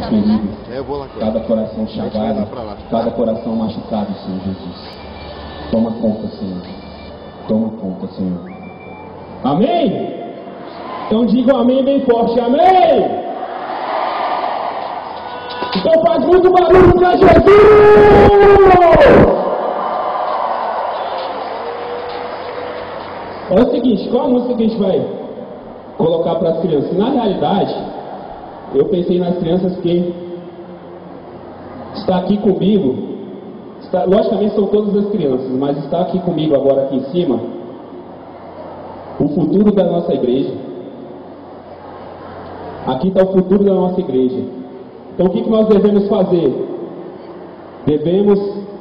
coração ferido, cada coração chavado, cada coração machucado, Senhor Jesus. Toma conta, Senhor. Toma conta, Senhor. Amém? Então digam amém bem forte. Amém? Então faz muito barulho para Jesus! É o seguinte, qual a música que a gente vai colocar para as crianças? Na realidade, eu pensei nas crianças que está aqui comigo, logicamente são todas as crianças, mas está aqui comigo agora aqui em cima, o futuro da nossa igreja. Aqui está o futuro da nossa igreja. Então o que nós devemos fazer? Devemos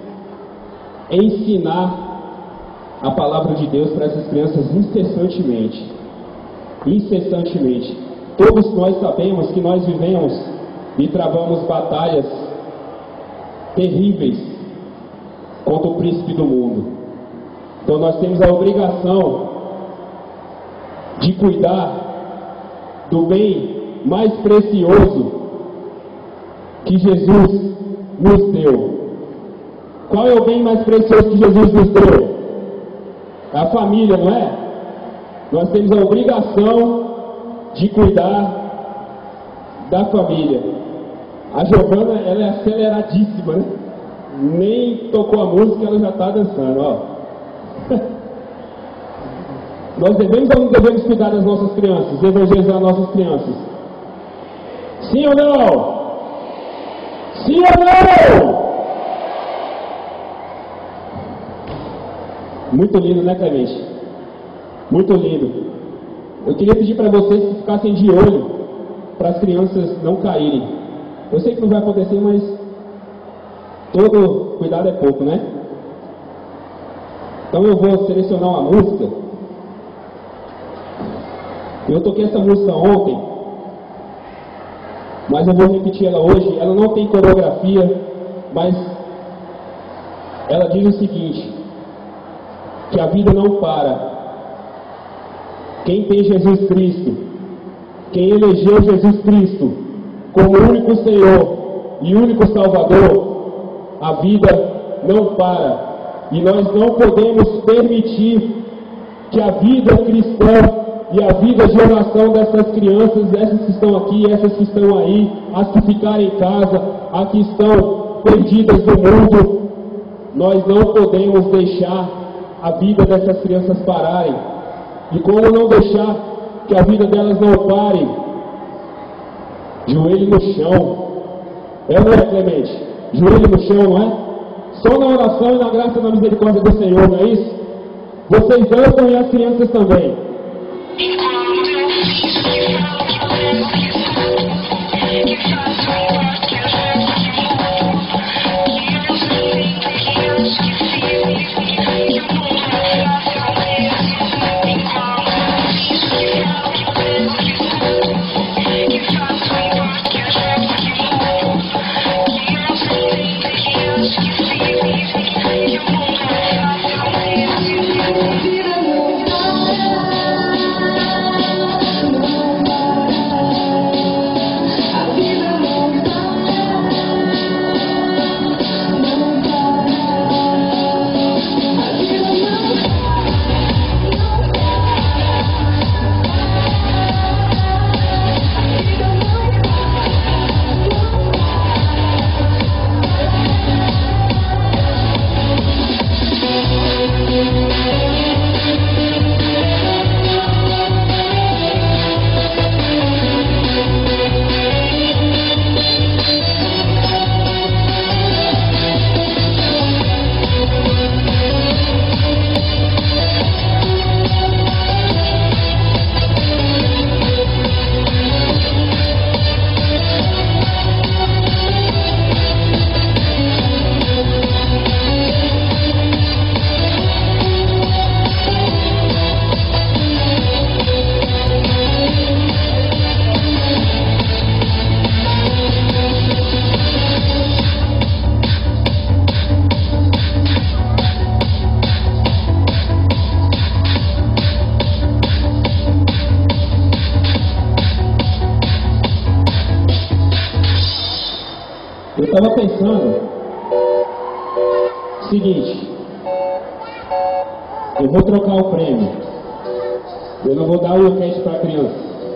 ensinar a palavra de Deus para essas crianças incessantemente. Incessantemente. Todos nós sabemos que nós vivemos e travamos batalhas terríveis contra o príncipe do mundo. Então nós temos a obrigação de cuidar do bem mais precioso que Jesus nos deu. Qual é o bem mais precioso que Jesus nos deu? É a família, não é? Nós temos a obrigação de cuidar da família. A Giovana, ela é aceleradíssima, né? Nem tocou a música, ela já está dançando, ó. Nós devemos ou não devemos cuidar das nossas crianças, evangelizar nossas crianças? Sim ou não? Sim ou não? Muito lindo, né, Clemente? Muito lindo. Eu queria pedir para vocês que ficassem de olho para as crianças não caírem. Eu sei que não vai acontecer, mas todo cuidado é pouco, né? Então eu vou selecionar uma música. Eu toquei essa música ontem, mas eu vou repetir ela hoje. Ela não tem coreografia, mas ela diz o seguinte: que a vida não para. Quem tem Jesus Cristo, quem elegeu Jesus Cristo como único Senhor e único Salvador, a vida não para. E nós não podemos permitir que a vida cristã e a vida de oração dessas crianças, essas que estão aqui, essas que estão aí, as que ficarem em casa, as que estão perdidas no mundo, nós não podemos deixar a vida dessas crianças pararem. E como não deixar que a vida delas não pare? Joelho no chão. É ou não é, Clemente? Joelho no chão, não é? Só na oração e na graça e na misericórdia do Senhor, não é isso? Vocês dançam e as crianças também. A vida não Eu estava pensando o seguinte, eu vou trocar o prêmio, eu não vou dar o enquete para a criança,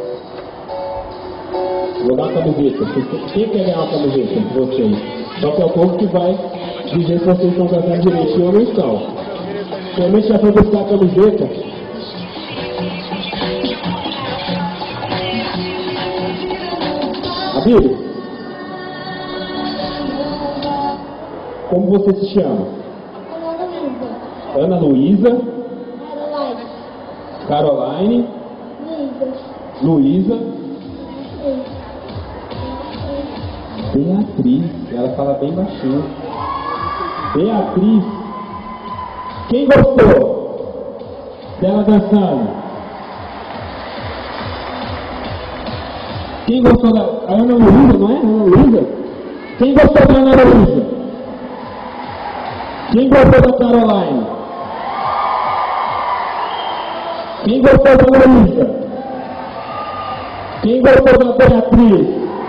vou dar uma camiseta. Quem quer ganhar uma camiseta? Vocês. Só que é o povo que vai dizer se vocês estão cantando direitinho ou não estão. Realmente já foi buscar a camiseta. Amigo, como você se chama? Ana Luísa. Caroline. Luísa. Beatriz. Ela fala bem baixinho. Beatriz. Quem gostou dela dançando? Quem gostou da Ana Luísa, não é? Ana Luísa? Quem gostou da Ana Luísa? Quem gostou da Caroline? Quem gostou da Luísa? Quem gostou da Beatriz?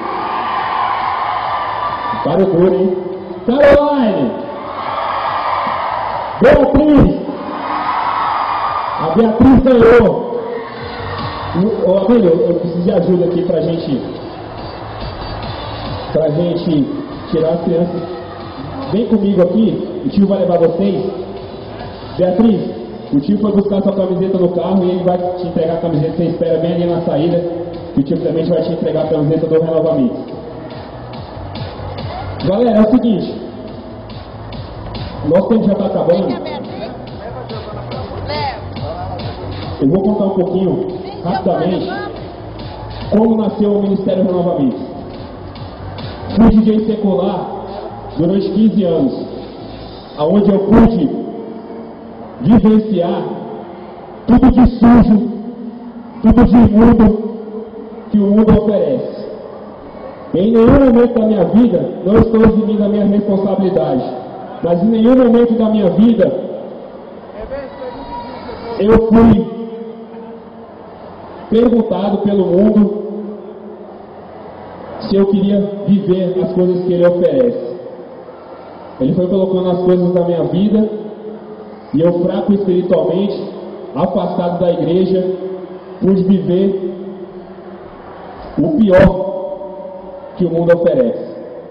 Para o duro, hein? Caroline! Beatriz! A Beatriz ganhou! Ô, amigo, eu preciso de ajuda aqui pra gente tirar as crianças. Vem comigo aqui, o tio vai levar vocês. Beatriz, o tio foi buscar sua camiseta no carro e ele vai te entregar a camiseta. Você espera bem ali na saída, e o tio também vai te entregar a camiseta do Renova Mix. Galera, é o seguinte, nosso tempo já está acabando. Eu vou contar um pouquinho, rapidamente, como nasceu o Ministério Renova Mix. Fui DJ secular durante 15 anos, onde eu pude vivenciar tudo de sujo, tudo de imundo que o mundo oferece. Em nenhum momento da minha vida, não estou eximindo a minha responsabilidade, mas em nenhum momento da minha vida, eu fui perguntado pelo mundo se eu queria viver as coisas que ele oferece. Ele foi colocando as coisas da minha vida e eu, fraco espiritualmente, afastado da igreja, pude viver o pior que o mundo oferece.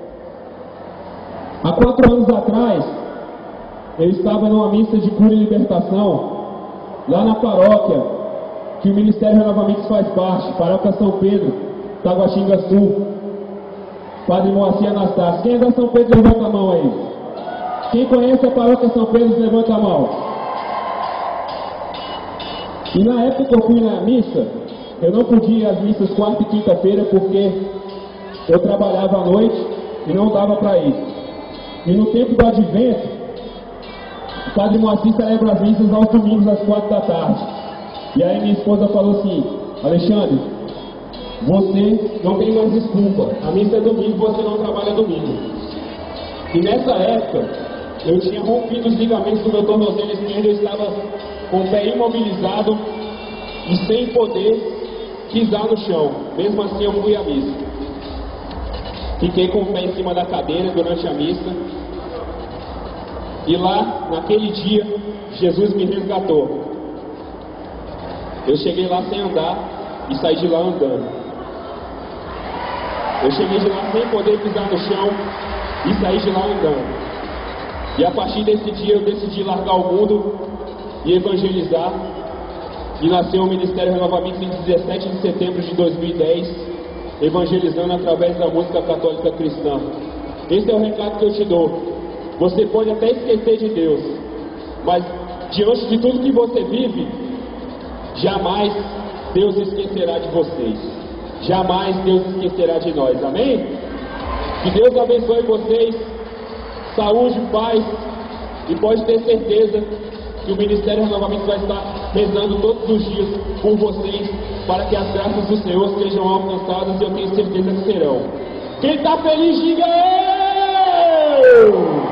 Há 4 anos atrás, eu estava numa missa de cura e libertação, lá na paróquia, que o Ministério Renova Mix faz parte, Paróquia São Pedro, Taguatinga Sul, Padre Moacir Anastácio. Quem é da São Pedro, levanta a mão aí. Quem conhece a Paróquia São Pedro, levanta a mão. E na época que eu fui na missa, eu não podia ir às missas quarta e quinta-feira, porque eu trabalhava à noite e não dava para ir. E no tempo do advento, o Padre Moacir celebra as missas aos domingos às 4 da tarde. E aí minha esposa falou assim: Alexandre, você não tem mais desculpa, a missa é domingo, você não trabalha domingo. E nessa época, eu tinha rompido os ligamentos do meu tornozelo esquerdo, eu estava com o pé imobilizado e sem poder pisar no chão. Mesmo assim eu fui à missa. Fiquei com o pé em cima da cadeira durante a missa. E lá, naquele dia, Jesus me resgatou. Eu cheguei lá sem andar e saí de lá andando. Eu cheguei de lá sem poder pisar no chão e saí de lá andando. E a partir desse dia eu decidi largar o mundo e evangelizar. E nasceu o Ministério Renova Mix em 17 de setembro de 2010, evangelizando através da música católica cristã. Esse é o recado que eu te dou. Você pode até esquecer de Deus, mas diante de tudo que você vive, jamais Deus esquecerá de vocês. Jamais Deus esquecerá de nós. Amém? Que Deus abençoe vocês. Saúde, paz. E pode ter certeza que o Ministério Renova Mix vai estar rezando todos os dias por vocês, para que as graças do Senhor sejam alcançadas, e eu tenho certeza que serão. Quem está feliz, diga eu!